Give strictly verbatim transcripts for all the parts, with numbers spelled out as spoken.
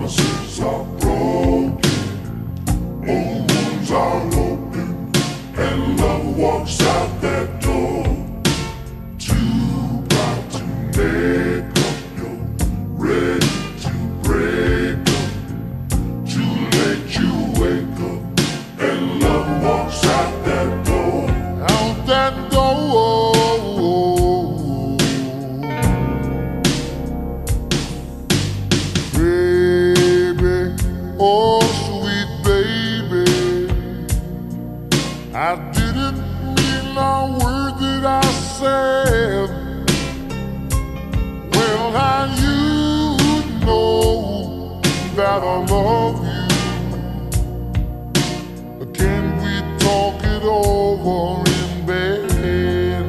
Promises are broken, old wounds are open, and love walks out that door. Too proud to make up, you're ready to break up. Too late you wake up, and love walks out that door. Out that door. Oh, sweet baby, I didn't mean a word that I said. Well, now you know that I love you. Can we talk it over in bed?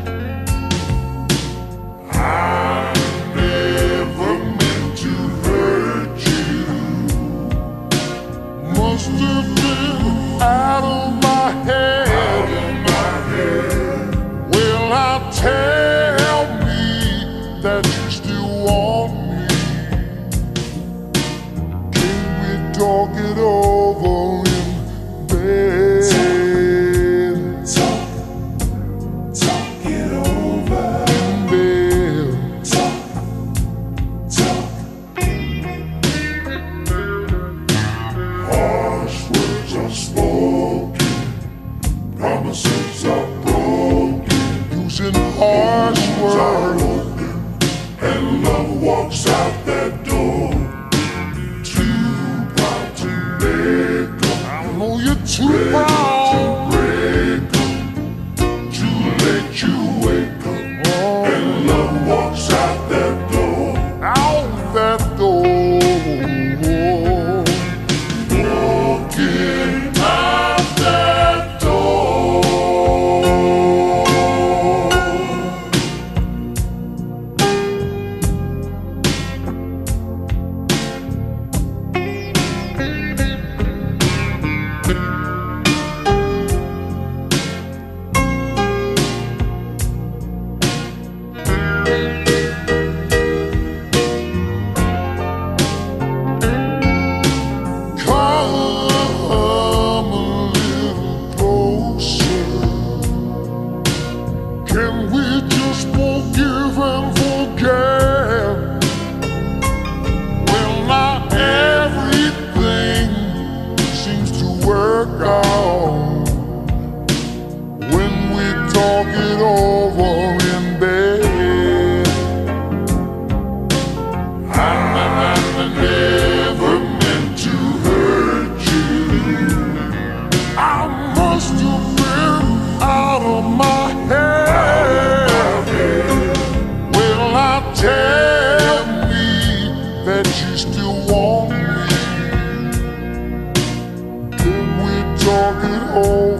I never meant to hurt you. Must have been out of my head. Out of my head. Well, now tell me that you still want me. Can we talk it over in bed? Talk, talk, talk it over in bed. Talk, talk. Harsh words are spoken, promises are broken, using harsh words, and love walks out that door. Too proud to make up, I know you're too proud to break up. Too late you wake up, oh, and love walks out that door. Out that door. Walking out that door. Can we just forgive and forget? Well, not everything seems to work out when we talk it over in bed. I, I, I never meant to hurt you. I must have been out of my head. Tell me that you still want me. Can we talk it over?